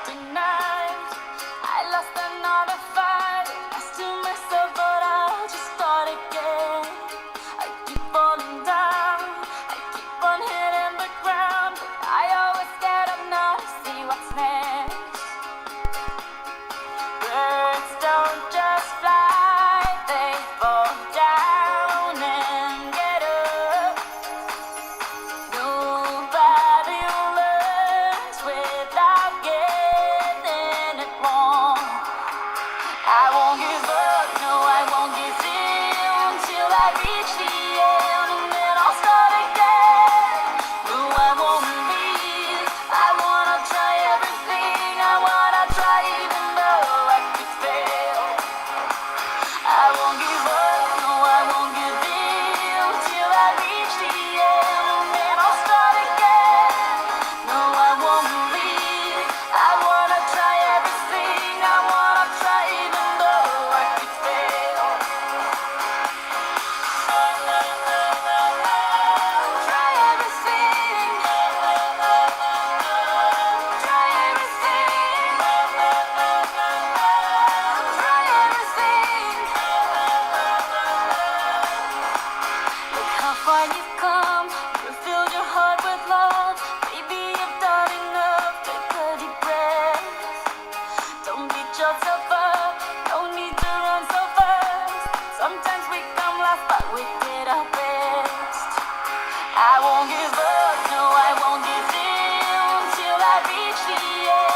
denied. I lost another fight. I still myself, but I'll just start again. I keep falling down, I keep on hitting the ground, but I always get up now to see what's next. Birds don't just fly, they fall down and get up. Nobody learns without getting it wrong. I won't give up, no, I won't give in till I reach the end, and then I'll start again. No, I won't leave, I wanna try everything, I wanna try even though I could fail. I won't give up, no, I won't give in till I reach the end, and then I'll start again. No, I won't leave, I wanna try everything, I wanna try even though I could fail. Try everything, try everything, try everything. Look how far you've come, you filled your heart with love. Maybe you've done enough, take a deep breath. Don't beat yourself up, no need to run so fast. Sometimes we come last, but we did our best. I won't give up, no, I won't give in till I reach the end.